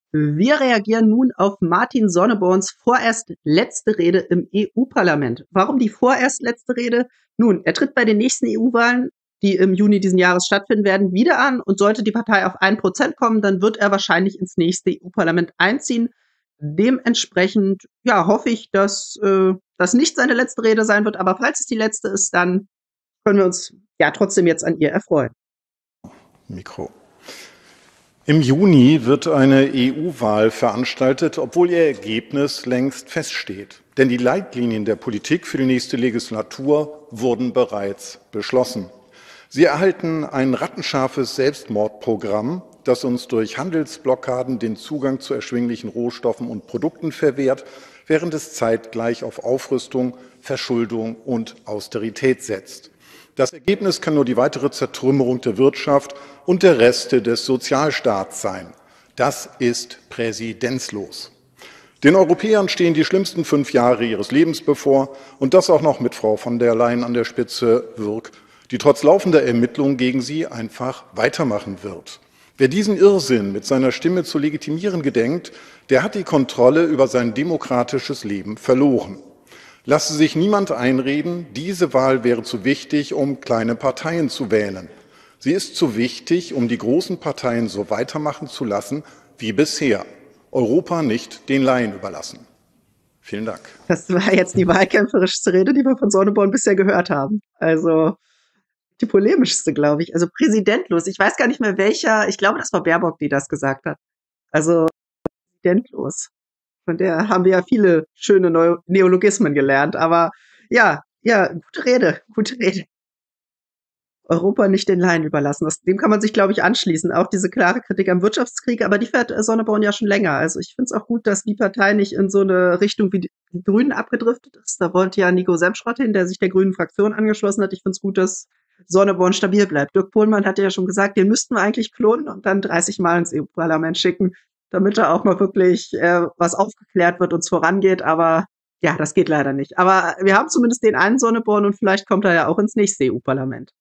Wir reagieren nun auf Martin Sonneborns vorerst letzte Rede im EU-Parlament. Warum die vorerst letzte Rede? Nun, er tritt bei den nächsten EU-Wahlen, die im Juni diesen Jahres stattfinden werden, wieder an und sollte die Partei auf 1% kommen, dann wird er wahrscheinlich ins nächste EU-Parlament einziehen. Dementsprechend, ja, hoffe ich, dass das nicht seine letzte Rede sein wird, aber falls es die letzte ist, dann können wir uns ja trotzdem jetzt an ihr erfreuen. Mikro. Im Juni wird eine EU-Wahl veranstaltet, obwohl ihr Ergebnis längst feststeht. Denn die Leitlinien der Politik für die nächste Legislatur wurden bereits beschlossen. Sie erhalten ein rattenscharfes Selbstmordprogramm, das uns durch Handelsblockaden den Zugang zu erschwinglichen Rohstoffen und Produkten verwehrt, während es zeitgleich auf Aufrüstung, Verschuldung und Austerität setzt. Das Ergebnis kann nur die weitere Zertrümmerung der Wirtschaft und der Reste des Sozialstaats sein. Das ist präzedenzlos. Den Europäern stehen die schlimmsten 5 Jahre ihres Lebens bevor und das auch noch mit Frau von der Leyen an der Spitze wirkt, die trotz laufender Ermittlungen gegen sie einfach weitermachen wird. Wer diesen Irrsinn mit seiner Stimme zu legitimieren gedenkt, der hat die Kontrolle über sein demokratisches Leben verloren. Lasse sich niemand einreden, diese Wahl wäre zu wichtig, um kleine Parteien zu wählen. Sie ist zu wichtig, um die großen Parteien so weitermachen zu lassen wie bisher. Europa nicht den Laien überlassen. Vielen Dank. Das war jetzt die wahlkämpferischste Rede, die wir von Sonneborn bisher gehört haben. Also die polemischste, glaube ich. Also präsidentlos. Ich weiß gar nicht mehr welcher. Ich glaube, das war Baerbock, die das gesagt hat. Also präsidentlos. Von der haben wir ja viele schöne Neologismen gelernt. Aber ja, gute Rede, gute Rede. Europa nicht den Laien überlassen. Dem kann man sich, glaube ich, anschließen. Auch diese klare Kritik am Wirtschaftskrieg, aber die fährt Sonneborn ja schon länger. Also ich finde es auch gut, dass die Partei nicht in so eine Richtung wie die Grünen abgedriftet ist. Da wollte ja Nico Semschrott hin, der sich der Grünen Fraktion angeschlossen hat. Ich finde es gut, dass Sonneborn stabil bleibt. Dirk Pohlmann hatte ja schon gesagt, den müssten wir eigentlich klonen und dann 30 Mal ins EU-Parlament schicken, damit da auch mal wirklich was aufgeklärt wird und es vorangeht. Aber ja, das geht leider nicht. Aber wir haben zumindest den einen Sonneborn und vielleicht kommt er ja auch ins nächste EU-Parlament.